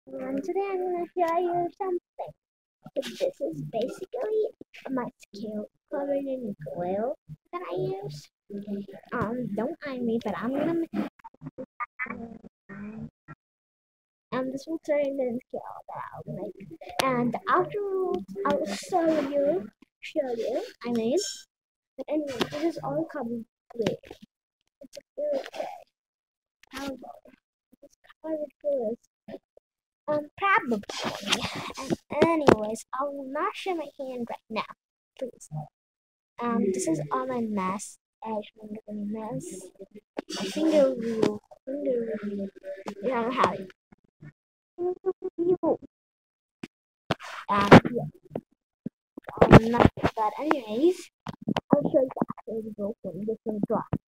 And today I'm going to show you something. This is basically my scale covered in glue that I use. Don't mind me, but I'm gonna make this will turn into the scale that I'll make. And afterwards, I will show you. I made. But anyway, this is all covered glue. It's a glue tray. However, this covered glue is probably. And anyways, I will not show my hand right now, please. This is all my mess. Actually, a mess. My finger review. You know how it. Review. Yeah. Not, but anyways, I'll show you the actual result when this one dry.